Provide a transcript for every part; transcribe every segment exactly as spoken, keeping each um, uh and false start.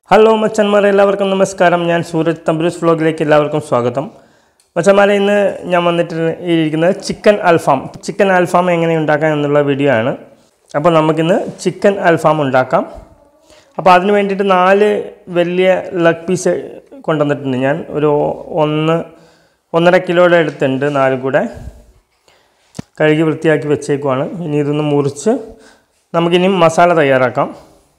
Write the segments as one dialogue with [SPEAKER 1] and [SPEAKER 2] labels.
[SPEAKER 1] Hello മച്ചന്മാരെ, എല്ലാവർക്കും നമസ്കാരം. ഞാൻ സൂരജ് തമ്പുരൂസ് വ്ലോഗിലേക്ക് എല്ലാവർക്കും സ്വാഗതം. മച്ചന്മാരെ, ഇന്ന് ഞാൻ വന്നിട്ട് ഇരിക്കുന്നത് ചിക്കൻ അൽഫാം ചിക്കൻ അൽഫാം എങ്ങനെ ഉണ്ടാക്കാം എന്നുള്ള വീഡിയോ ആണ്. അപ്പോൾ നമുക്കിന്ന് ചിക്കൻ അൽഫാം ഉണ്ടാക്കാം. അപ്പോൾ അതിന് വേണ്ടിയിട്ട് നാല് വലിയ ലെഗ് പീസ് കൊണ്ടുവന്നിട്ടുണ്ട്. ഞാൻ ഒരു ഒന്ന് ഒന്നര കിലോയുടെ അടുത്തുണ്ട്. നാലും കൂടെ കഴുകി വൃത്തിയാക്കി വെച്ചേക്കുവാണ്. ഇനി ഇതൊന്ന് മുറിച്ച് നമുക്കിനി മസാല തയ്യാറാക്കാം.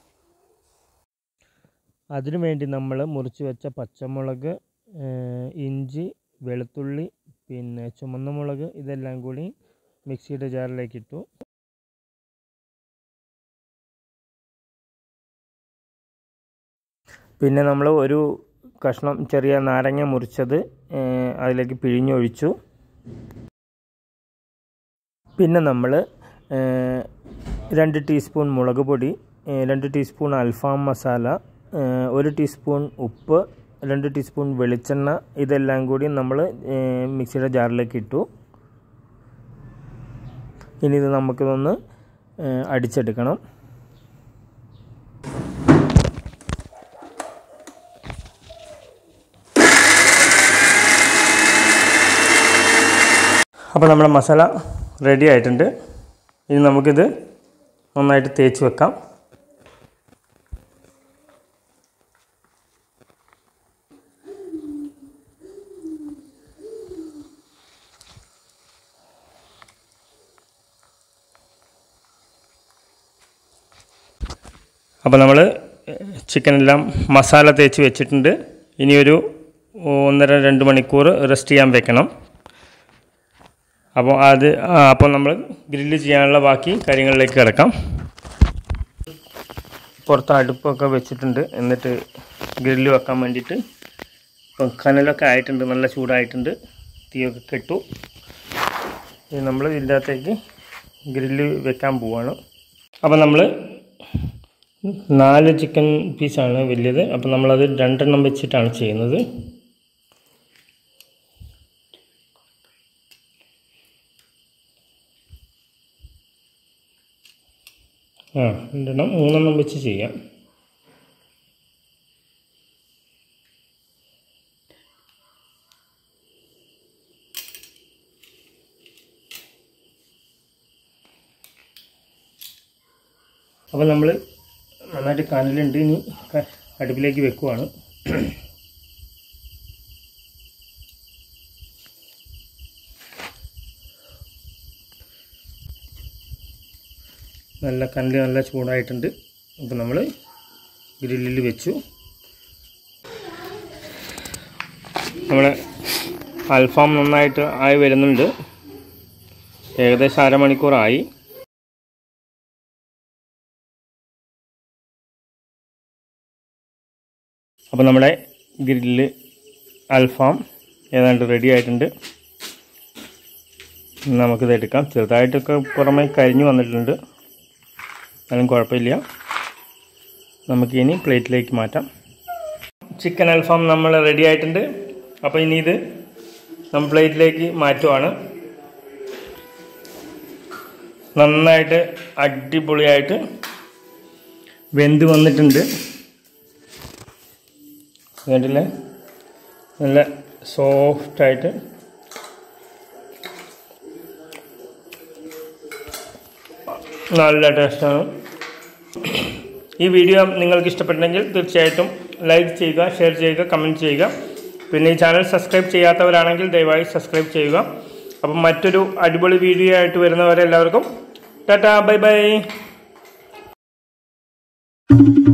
[SPEAKER 1] അതിനു വേണ്ടി നമ്മൾ മുറിച്ച് വെച്ച പച്ചമുളക്, ഇഞ്ചി, വെളുത്തുള്ളി, പിന്നെ ചുമന്ന മുളക് ഇതെല്ലാം കൂടി മിക്സിയുടെ ജാറിലേക്ക് ഇട്ടു. പിന്നെ നമ്മൾ ഒരു കഷ്ണം ചെറിയ നാരങ്ങ മുറിച്ചത് അതിലേക്ക് പിഴിഞ്ഞൊഴിച്ചു. പിന്നെ നമ്മൾ രണ്ട് ടീസ്പൂൺ മുളക് പൊടി, രണ്ട് ടീസ്പൂൺ അൽഫാം മസാല, ഒരു ടീസ്പൂൺ ഉപ്പ്, രണ്ട് ടീസ്പൂൺ വെളിച്ചെണ്ണ ഇതെല്ലാം കൂടി നമ്മൾ മിക്സിയുടെ ജാറിലേക്ക് ഇട്ടു. ഇനി ഇത് നമുക്കിതൊന്ന് അടിച്ചെടുക്കണം. അപ്പോൾ നമ്മുടെ മസാല റെഡി ആയിട്ടുണ്ട്. ഇനി നമുക്കിത് നന്നായിട്ട് തേച്ച് വെക്കാം. അപ്പോൾ നമ്മൾ ചിക്കനെല്ലാം മസാല തേച്ച് വെച്ചിട്ടുണ്ട്. ഇനിയൊരു ഒന്നര രണ്ട് മണിക്കൂർ റെസ്റ്റ് ചെയ്യാൻ വെക്കണം. അപ്പോൾ അത് അപ്പോൾ നമ്മൾ ഗ്രില്ല് ചെയ്യാനുള്ള ബാക്കി കാര്യങ്ങളിലേക്ക് കിടക്കാം. പുറത്ത് അടുപ്പൊക്കെ വെച്ചിട്ടുണ്ട്. എന്നിട്ട് ഗ്രില്ല് വെക്കാൻ വേണ്ടിയിട്ട് ഇപ്പം കനലൊക്കെ ആയിട്ടുണ്ട്, നല്ല ചൂടായിട്ടുണ്ട്. തീയൊക്കെ കെട്ടു. ഇനി നമ്മൾ ഇതിനകത്തേക്ക് ഗ്രില്ല് വെക്കാൻ പോവാണ്. അപ്പോൾ നമ്മൾ നാല് ചിക്കൻ പീസാണ് വലിയത്. അപ്പോൾ നമ്മളത് രണ്ടെണ്ണം വെച്ചിട്ടാണ് ചെയ്യുന്നത്. ആ രണ്ടെണ്ണം മൂന്നെണ്ണം വെച്ച് ചെയ്യാം. അപ്പോൾ നമ്മൾ നന്നായിട്ട് കനലുണ്ട്. ഇനി അടുപ്പിലേക്ക് വെക്കുവാണ്. നല്ല കനല് നല്ല ചൂടായിട്ടുണ്ട്. അപ്പോൾ നമ്മൾ ഗ്രില്ലിൽ വെച്ചു. നമ്മുടെ അൽഫാം നന്നായിട്ട് ആയി വരുന്നുണ്ട്. ഏകദേശം അരമണിക്കൂറായി. അപ്പോൾ നമ്മുടെ ഗ്രില്ല് അൽഫാം ഏതാണ്ട് റെഡി ആയിട്ടുണ്ട്. നമുക്കിത് എടുക്കാം. ചെറുതായിട്ടൊക്കെ പുറമേ കരിഞ്ഞു വന്നിട്ടുണ്ട്, എന്നാലും കുഴപ്പമില്ല. നമുക്കിനി പ്ലേറ്റിലേക്ക് മാറ്റാം. ചിക്കൻ അൽഫാം നമ്മൾ റെഡി ആയിട്ടുണ്ട്. അപ്പോൾ ഇനി ഇത് നമ്മൾ പ്ലേറ്റിലേക്ക് മാറ്റുവാണ്. നന്നായിട്ട് അടിപൊളിയായിട്ട് വെന്ത് വന്നിട്ടുണ്ട്. കണ്ടില്ലേ, നല്ല സോഫ്റ്റായിട്ട്. നല്ല ടേസ്റ്റാണ്. ഈ വീഡിയോ നിങ്ങൾക്ക് ഇഷ്ടപ്പെട്ടെങ്കിൽ തീർച്ചയായിട്ടും ലൈക്ക് ചെയ്യുക, ഷെയർ ചെയ്യുക, കമൻറ്റ് ചെയ്യുക. പിന്നെ ഈ ചാനൽ സബ്സ്ക്രൈബ് ചെയ്യാത്തവരാണെങ്കിൽ ദയവായി സബ്സ്ക്രൈബ് ചെയ്യുക. അപ്പം മറ്റൊരു അടിപൊളി വീഡിയോ ആയിട്ട് വരുന്നവരെ എല്ലാവർക്കും ടാറ്റാ, ബൈ ബൈ.